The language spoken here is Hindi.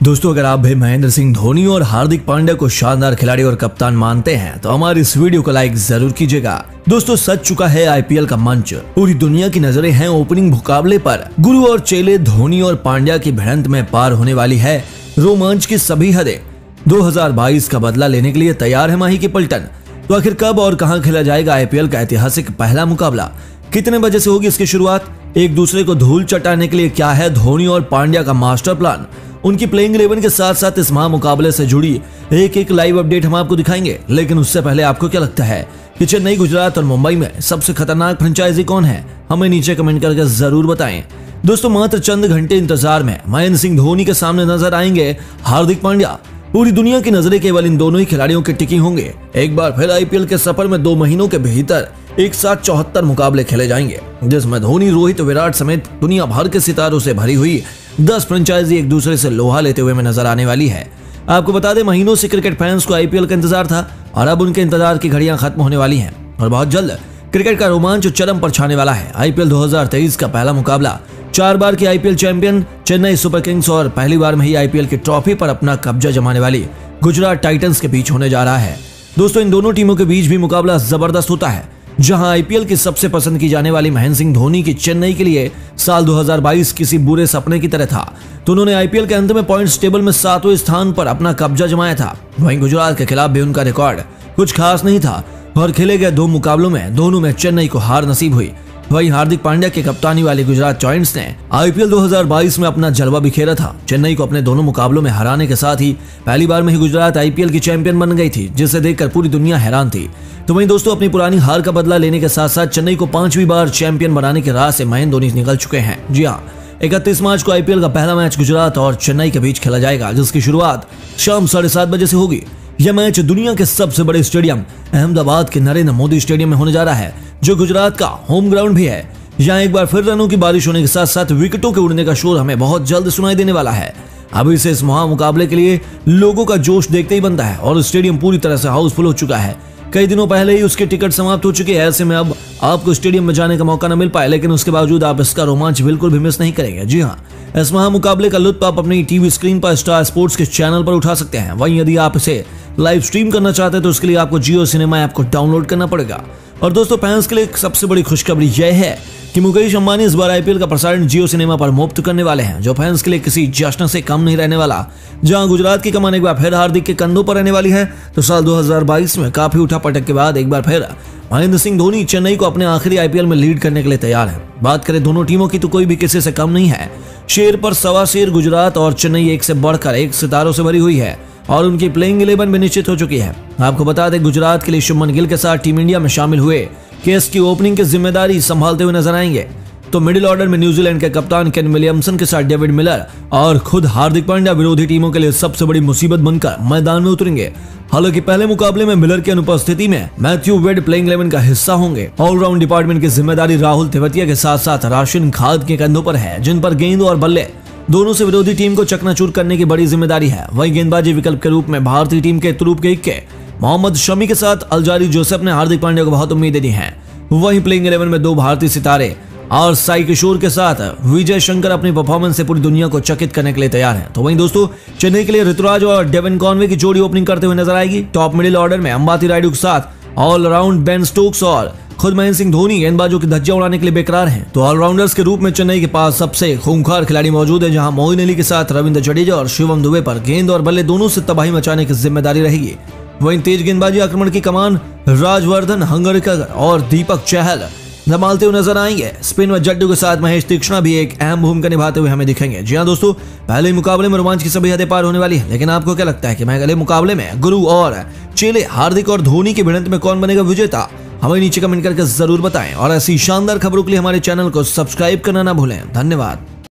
दोस्तों, अगर आप भी महेंद्र सिंह धोनी और हार्दिक पांड्या को शानदार खिलाड़ी और कप्तान मानते हैं तो हमारी इस वीडियो को लाइक जरूर कीजिएगा। दोस्तों, सज चुका है आईपीएल का मंच। पूरी दुनिया की नजरें हैं ओपनिंग मुकाबले पर। गुरु और चेले धोनी और पांड्या की भिड़ंत में पार होने वाली है रोमांच की सभी हदें। 2022 का बदला लेने के लिए तैयार है माही की पलटन। तो आखिर कब और कहां खेला जाएगा आईपीएल का ऐतिहासिक पहला मुकाबला? कितने बजे से होगी इसकी शुरुआत? एक दूसरे को धूल चटाने के लिए क्या है धोनी और पांड्या का मास्टर प्लान? उनकी प्लेइंग 11 के साथ साथ इस महामुकाबले से जुड़ी एक लाइव अपडेट हम आपको दिखाएंगे। लेकिन उससे पहले आपको क्या लगता है कि चेन्नई, गुजरात और मुंबई में सबसे खतरनाक फ्रेंचाइजी कौन है? हमें नीचे कमेंट करके जरूर बताएं। दोस्तों, मात्र चंद घंटे इंतजार में महेंद्र सिंह धोनी के सामने नजर आएंगे हार्दिक पांड्या। पूरी दुनिया की नजरें केवल इन दोनों ही खिलाड़ियों की टिकी होंगे। एक बार फिर आईपीएल के सफर में 2 महीनों के भीतर एक साथ 74 मुकाबले खेले जाएंगे, जिसमें धोनी, रोहित, विराट समेत दुनिया भर के सितारों से भरी हुई 10 फ्रेंचाइजी एक दूसरे से लोहा लेते हुए में नजर आने वाली है। आपको बता दें, महीनों से क्रिकेट फैंस को आईपीएल का इंतजार था और अब उनके इंतजार की घड़ियां खत्म होने वाली हैं और बहुत जल्द क्रिकेट का रोमांच चरम पर छाने वाला है। आईपीएल 2023 का पहला मुकाबला 4 बार की IPL champion Chennai super kings और पहली बार में ही आईपीएल की ट्रॉफी पर अपना कब्जा जमाने वाली गुजरात टाइटंस के बीच होने जा रहा है। दोस्तों, इन दोनों टीमों के बीच भी मुकाबला जबरदस्त होता है, जहां आईपीएल की सबसे पसंद की जाने वाली महेंद्र सिंह धोनी की चेन्नई के लिए साल 2022 किसी बुरे सपने की तरह था। तो उन्होंने आईपीएल के अंत में पॉइंट्स टेबल में 7वें स्थान पर अपना कब्जा जमाया था। वहीं गुजरात के खिलाफ भी उनका रिकॉर्ड कुछ खास नहीं था और खेले गए 2 मुकाबलों में दोनों में चेन्नई को हार नसीब हुई। वहीं हार्दिक पांड्या की कप्तानी वाली गुजरात जॉइंट्स ने आईपीएल 2022 में अपना जलवा बिखेरा था। चेन्नई को अपने दोनों मुकाबलों में हराने के साथ ही पहली बार में ही गुजरात आईपीएल की चैंपियन बन गई थी, जिसे देखकर पूरी दुनिया हैरान थी। तो वहीं दोस्तों, अपनी पुरानी हार का बदला लेने के साथ साथ चेन्नई को 5वीं बार चैंपियन बनाने की राह से महेंद्र धोनी निकल चुके हैं। जी हाँ, 31 मार्च को आईपीएल का पहला मैच गुजरात और चेन्नई के बीच खेला जाएगा, जिसकी शुरुआत शाम 7:30 बजे से होगी। यह मैच दुनिया के सबसे बड़े स्टेडियम अहमदाबाद के नरेंद्र मोदी स्टेडियम में होने जा रहा है, जो गुजरात का होम ग्राउंड भी है। यहाँ एक बार फिर रनों की बारिश होने के साथ साथ विकेटों के उड़ने का शोर हमें बहुत जल्द सुनाई देने वाला है। अभी से इस महामुकाबले के लिए लोगों का जोश देखते ही बनता है और स्टेडियम पूरी तरह से हाउसफुल हो चुका है। कई दिनों पहले ही उसके टिकट समाप्त हो चुके हैं। ऐसे में अब आपको स्टेडियम में जाने का मौका न मिल पाए, लेकिन उसके बावजूद आप इसका रोमांच बिल्कुल भी मिस नहीं करेंगे। जी हाँ, इस महामुकाबले का लुत्फ आप अपनी टीवी स्क्रीन पर स्टार स्पोर्ट्स के चैनल पर उठा सकते हैं। वहीं यदि आप इसे लाइव स्ट्रीम करना चाहते हैं तो उसके लिए आपको जियो सिनेमा ऐप को डाउनलोड करना पड़ेगा। और दोस्तों, फैंस के लिए एक सबसे बड़ी खुशखबरी यह है कि मुकेश अंबानी इस बार आईपीएल का प्रसारण जियो सिनेमा पर मुफ्त करने वाले हैं, जो फैंस के लिए किसी जश्न से कम नहीं रहने वाला। जहां गुजरात की कमान एक बार फिर हार्दिक के कंधों पर रहने वाली है, तो साल 2022 में काफी उठापटक के बाद एक बार फिर महेंद्र सिंह धोनी चेन्नई को अपने आखिरी आईपीएल में लीड करने के लिए तैयार है। बात करें दोनों टीमों की तो कोई भी किसी से कम नहीं है। शेर पर सवा शेर गुजरात और चेन्नई एक से बढ़कर एक सितारों से भरी हुई है और उनकी प्लेइंग 11 भी निश्चित हो चुकी है। आपको बता दें, गुजरात के लिए शुभमन गिल के साथ टीम इंडिया में शामिल हुए केएस की ओपनिंग की जिम्मेदारी संभालते हुए नजर आएंगे। तो मिडिल ऑर्डर में न्यूजीलैंड के कप्तान केन विलियमसन के साथ डेविड मिलर और खुद हार्दिक पांड्या विरोधी टीमों के लिए सबसे बड़ी मुसीबत बनकर मैदान में उतरेंगे। हालांकि पहले मुकाबले में मिलर की अनुपस्थिति में मैथ्यू वेड प्लेइंग 11 का हिस्सा होंगे। ऑलराउंड डिपार्टमेंट की जिम्मेदारी राहुल तेवतिया के साथ साथ राशिन खाद के कंधों पर है, जिन पर गेंद और बल्ले दोनों से विरोधी टीम को चकनाचूर करने की बड़ी जिम्मेदारी है। वहीं गेंदबाजी विकल्प के रूप में भारतीय टीम के तुरूप के इक्के मोहम्मद शमी के साथ अलजारी जोसेफ ने हार्दिक पांड्या को बहुत उम्मीदें दी हैं। वहीं प्लेइंग 11 में 2 भारतीय सितारे और साई किशोर के साथ विजय शंकर अपनी परफॉर्मेंस से पूरी दुनिया को चकित करने के लिए तैयार हैं। तो वहीं दोस्तों, चेन्नई के लिए ऋतुराज और डेविन कॉनवे की जोड़ी ओपनिंग करते हुए नजर आएगी। टॉप मिडिल ऑर्डर में अंबाती रायडू के साथ ऑलराउंड बेन स्टोक्स और खुद महेंद्र सिंह धोनी गेंदबाजों की धज्जियां उड़ाने के लिए बेकरार हैं। तो ऑलराउंडर्स के रूप में चेन्नई के पास सबसे खूंखार खिलाड़ी मौजूद है, जहां मोइन अली के साथ रविंद्र जडेजा और शिवम दुबे पर गेंद और बल्ले दोनों से तबाही मचाने की जिम्मेदारी रहेगी। वहीं तेज गेंदबाजी आक्रमण की कमान राजवर्धन हंगरकर और दीपक चहल संभालते हुए नजर आएंगे। स्पिन व जड्डू के साथ महेश तीक्ष्णा भी एक अहम भूमिका निभाते हुए हमें दिखेंगे। जी हाँ दोस्तों, पहले मुकाबले में रोमांच की सभी हदें पार होने वाली है, लेकिन आपको क्या लगता है कि अगले मुकाबले में गुरु और चेले हार्दिक और धोनी की भिड़ंत में कौन बनेगा विजेता? हमें नीचे कमेंट करके जरूर बताएं और ऐसी शानदार खबरों के लिए हमारे चैनल को सब्सक्राइब करना ना भूलें। धन्यवाद।